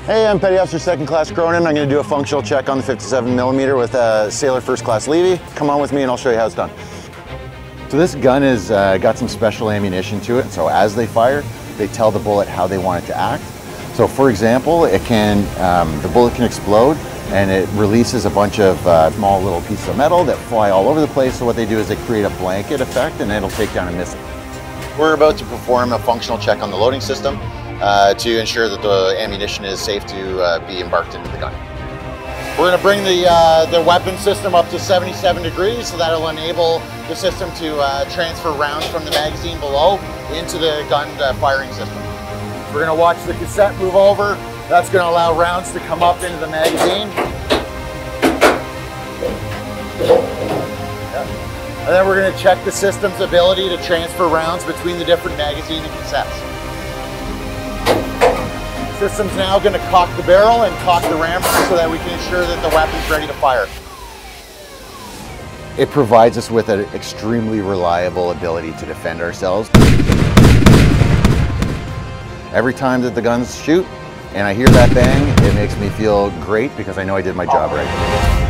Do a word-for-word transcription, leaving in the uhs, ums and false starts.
Hey, I'm Petty Officer Second Class Cronin. I'm going to do a functional check on the fifty-seven millimeter with a Sailor First Class Levy. Come on with me and I'll show you how it's done. So this gun has uh, got some special ammunition to it. So as they fire, they tell the bullet how they want it to act. So for example, it can, um, the bullet can explode and it releases a bunch of uh, small little pieces of metal that fly all over the place. So what they do is they create a blanket effect and it'll take down a missile. We're about to perform a functional check on the loading system uh, to ensure that the ammunition is safe to uh, be embarked into the gun. We're going to bring the, uh, the weapon system up to seventy-seven degrees, so that'll enable the system to uh, transfer rounds from the magazine below into the gun uh, firing system. We're going to watch the cassette move over. That's going to allow rounds to come up into the magazine. And then we're going to check the system's ability to transfer rounds between the different magazine and cassettes. The system's now going to cock the barrel and cock the rammer so that we can ensure that the weapon's ready to fire. It provides us with an extremely reliable ability to defend ourselves. Every time that the guns shoot and I hear that bang, it makes me feel great because I know I did my job right.